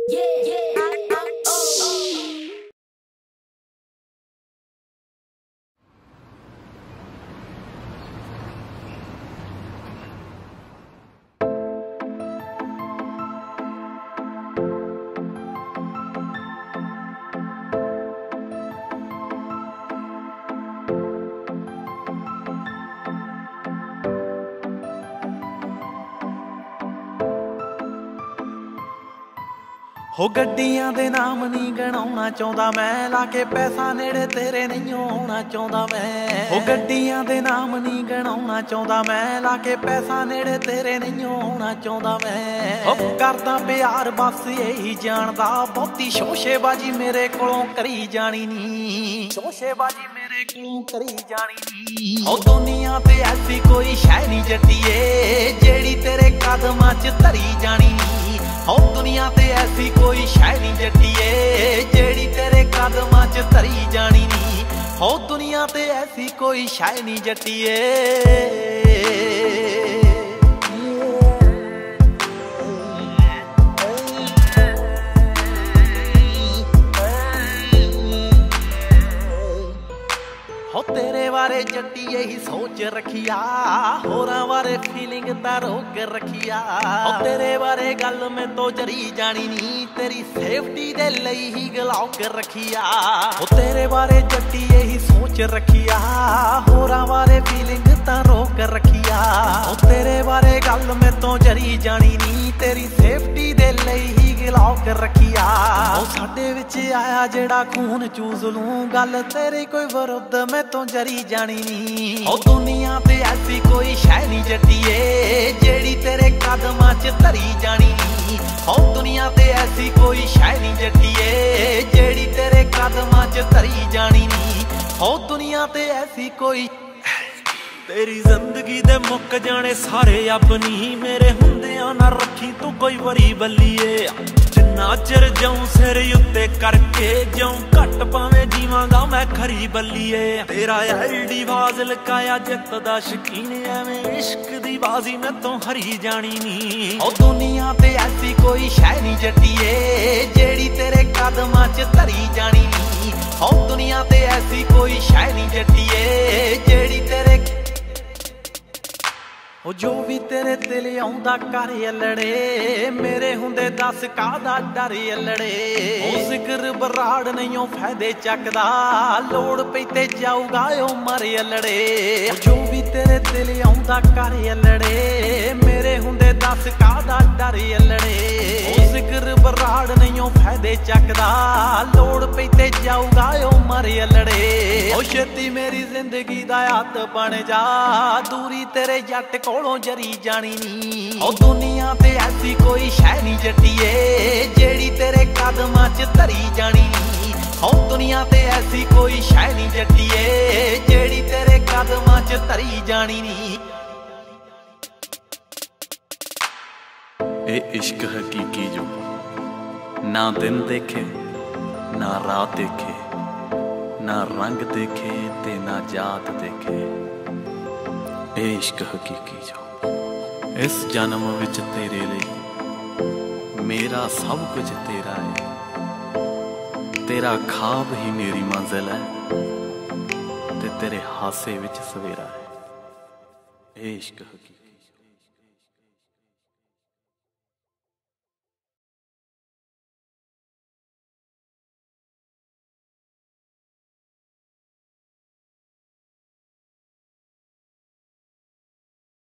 हो गड्डियां दे नाम नहीं गणाउणा चाहुंदा मैं, लाके पैसा नेड़े तेरे नहीं आउणा चाहुंदा मैं। हो गड्डियां दे नाम नहीं गणाउणा चाहुंदा मैं, लाके पैसा नेड़े तेरे नहीं आउणा चाहुंदा मैं। हो करदा प्यार बस यही जानदा, बहुती शोशेबाजी मेरे कोलों करी जानी नी, शोशेबाजी मेरे कोलों करी जानी नी। हो दुनिया ते ऐसी कोई शै नहीं जट्टिए, जेड़ी तेरे कदमां च धरी जानी नी। हो दुनिया ते ऐसी कोई शै नहीं जट्टिए, जेड़ी तेरे कदमां च धरी जानी नी। हो दुनिया ते ऐसी कोई शै नहीं जट्टिए। हो तेरे बारे जट्टी यही सोच रखिया, होरां बारे फीलिंग ता रोक रखिया। हो तेरे बारे गल में तो जरी जानी नी, तेरी सेफ्टी दे लई ही गलाउक रखिया। हो तेरे बारे जट्टी यही सोच रखिया, होरां बारे फीलिंग ता रोक रखिया। हो तेरे बारे गल में तो जरी जानी नी, तेरी सेफ्टी दे लई ही गलाउक रखिया। हो साडे विच आया जेड़ा खून चूस लूं, गल तेरी कोई विरुद्ध में तो जरी जानी नी। हो दुनिया ते ऐसी कोई शै नहीं जट्टिए, जेड़ी तेरे कदमां च धरी जानी नी। हो दुनिया ते ऐसी कोई शै नहीं जट्टिए, जेड़ी तेरे कदमां च धरी जानी नी। हो दुनिया ते ऐसी कोई। तेरी जिंदगी दे मुक जाने सारे अपनी, मेरे हुंदियां ना रखी तू कोई वरी बल्लीए। जिन्ना चिर जाऊं सिर उत्ते करके, जाऊं घट पावे जीवांगा मैं खरी बल्लीए। तेरा एलडी बाज लकाया जित दा शकीन, एवें इश्क दी बाजी में तो हरी जानी नी। ओ दुनिया ते ऐसी कोई शै नहीं जट्टिए, जेड़ी तेरे कदमां च धरी जानी नी। ओ दुनिया ते ऐसी कोई शै नहीं जट्टिए, जेड़ी तेरे। ओ जो भी तेरे दिल आउंदा कर अल्लड़े, मेरे हुंदे दस काहदा डर अल्लड़े। ओ जिक्र बराड़ नहीं ओ फायदे चकदा, लोड़ पई ते जाऊगा ओ मर अल्लड़े। ओ जो भी तेरे दिल आउंदा कर अल्लड़े, मेरे हुंदे दस काहदा डर अल्लड़े। ओ जिक्र बराड़ नहीं ओ फायदे चकदा, लोड़ पई ते जाऊगा ओ मर अल्लड़े। ओ छेती मेरी जिंदगी दा हत्थ बन जा, दूरी तेरे जट कोलों जरी जानी नी। ओ दुनिया ते ऐसी कोई शै नहीं जट्टिए, जेड़ी तेरे कदमां च धरी जानी नी। ओ दुनिया ते ऐसी कोई शै नहीं जट्टिए, जेड़ी तेरे कदमां च धरी जानी नी। ए इश्क हकीकी जो ना दिन देखे ना रात देखे, ना रंग देखे ते ना जात देखे। ए इश्क हकीकी जो इस जन्म विच तेरे लिए मेरा सब कुछ तेरा है। तेरा ख्वाब ही मेरी मंजिल है, ते तेरे हासे विच सवेरा है। ए इश्क हकीकी।